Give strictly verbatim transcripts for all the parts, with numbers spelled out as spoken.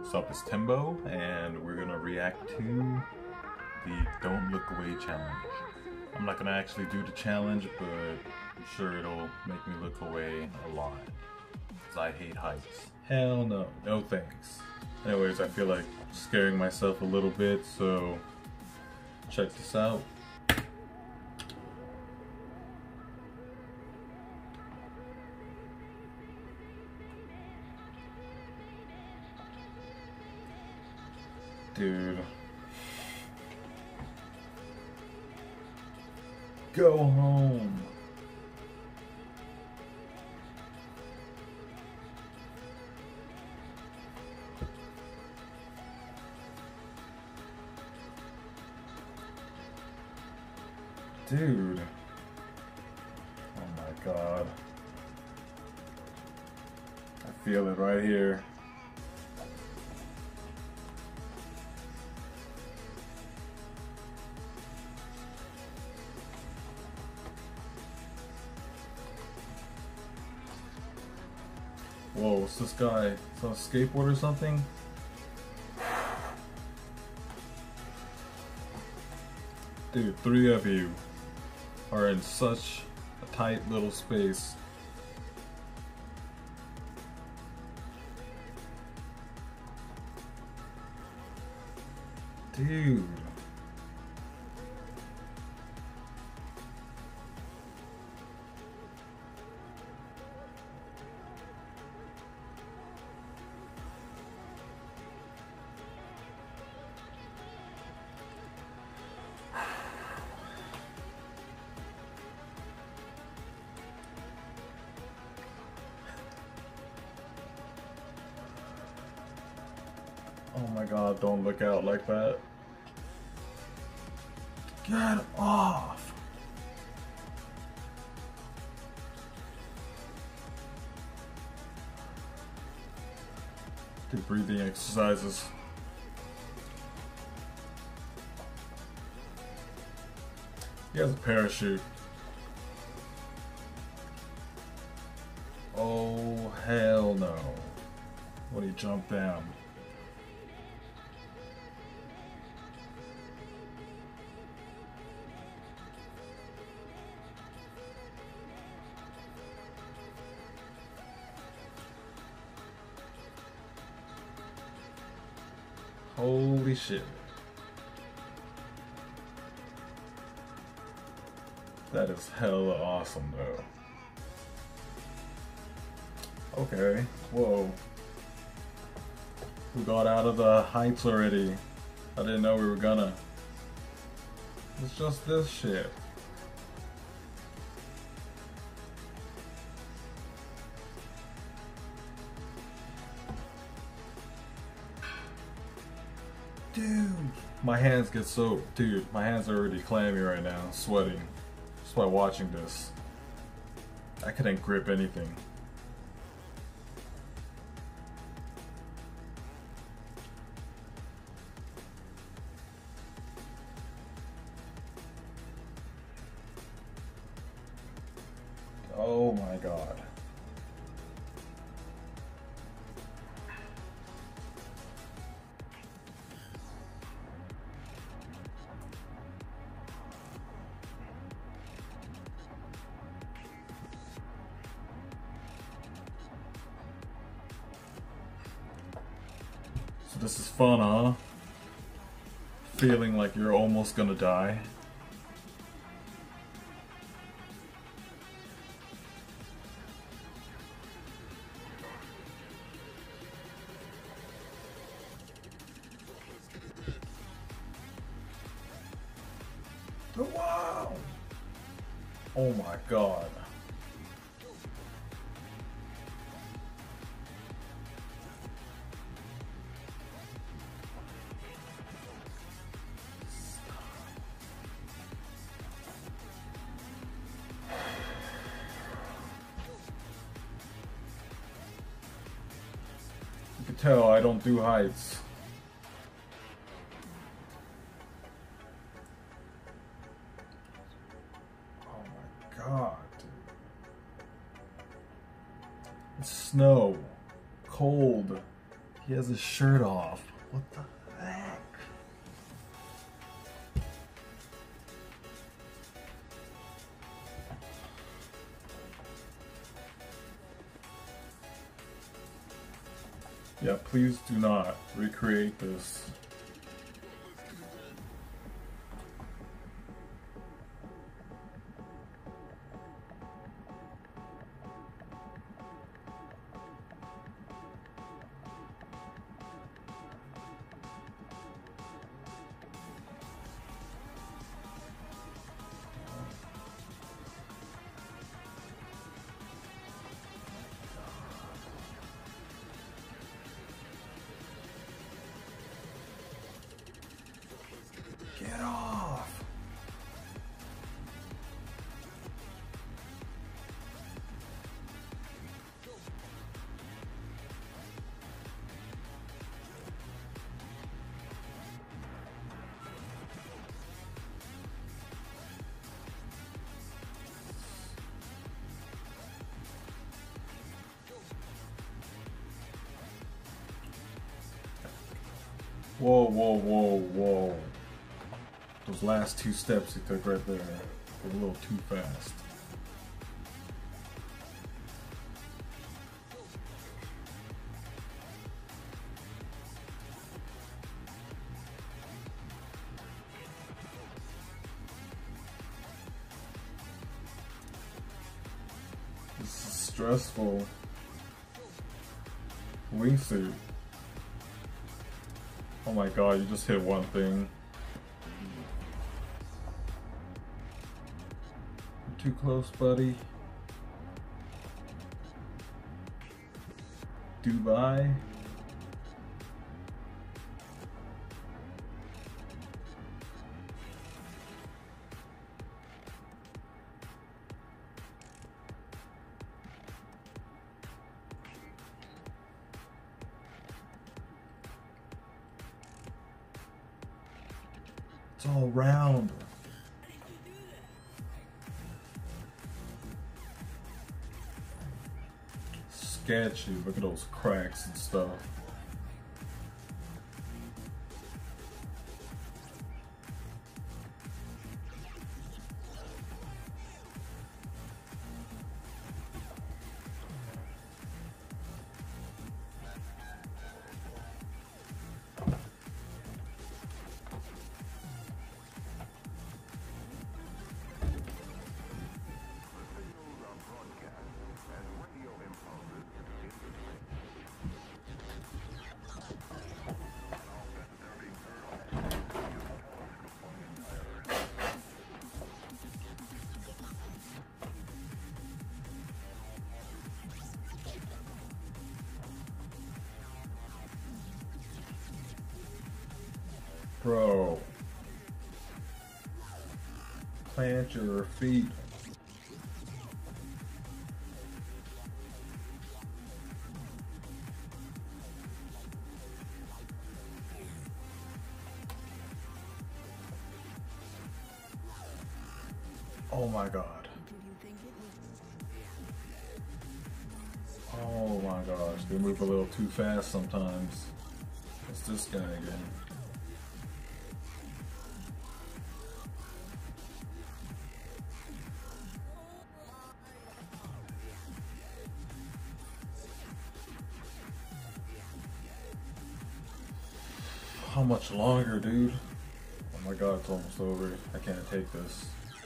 What's up, it's Timbo, and we're gonna react to the Don't Look Away challenge. I'm not gonna actually do the challenge, but I'm sure it'll make me look away a lot. Because I hate heights. Hell no, no thanks. Anyways, I feel like scaring myself a little bit, so check this out. Dude. Go home. Dude. Oh my God. I feel it right here. Whoa, what's this guy? Is on a skateboard or something? Dude, three of you are in such a tight little space. Dude. Oh my God, don't look out like that. Get off! Do breathing exercises. He has a parachute. Oh, hell no. When he jumped down. Holy shit. That is hella awesome though. Okay, whoa. We got out of the heights already. I didn't know we were gonna. It's just this shit. Dude, my hands get so, dude, my hands are already clammy right now, sweating. Just by watching this. I couldn't grip anything. Oh my God. So this is fun, huh? Feeling like you're almost gonna die. Wow! Oh my God. You can tell I don't do heights. God, dude. It's snow, cold, He has his shirt off. What the heck? Yeah, please do not recreate this. Get off! Whoa, whoa, whoa, whoa. Those last two steps he took right there were a little too fast. This is stressful. Wingsuit. Oh my god, you just hit one thing. Too close, buddy. Dubai. It's all round. Sketchy. Look at those cracks and stuff. Bro, plant your feet. Oh my god. Oh my gosh, they move a little too fast sometimes. It's this guy again. How much longer, dude? Oh my god, it's almost over. I can't take this.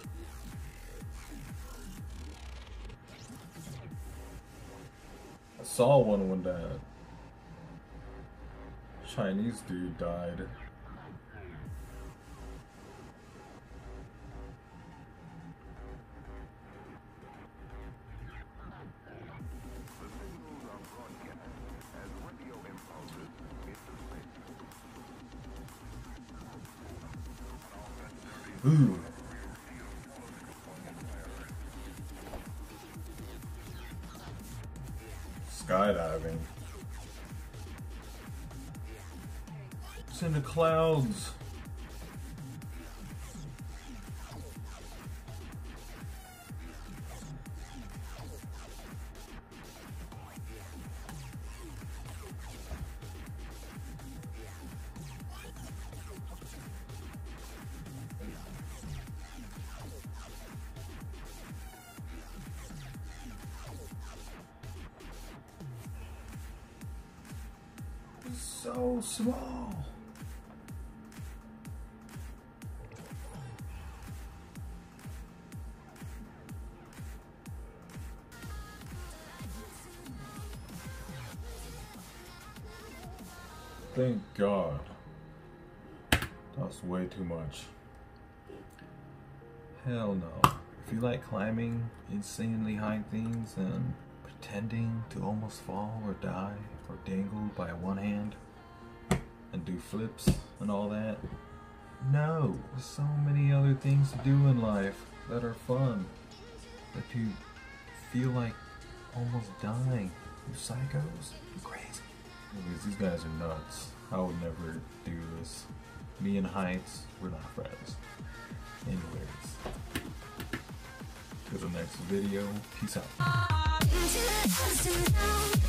I saw one when that Chinese dude died. Ooh. Skydiving. It's in the clouds. So small. Thank God. That's way too much. Hell no. If you like climbing insanely high things and pretending to almost fall or die or dangle by one hand and do flips and all that, no. There's so many other things to do in life that are fun, that you feel like almost dying. You psychos, you're crazy. Anyways, these guys are nuts. I would never do this. Me and heights, we're not friends. Anyways, to the next video. Peace out.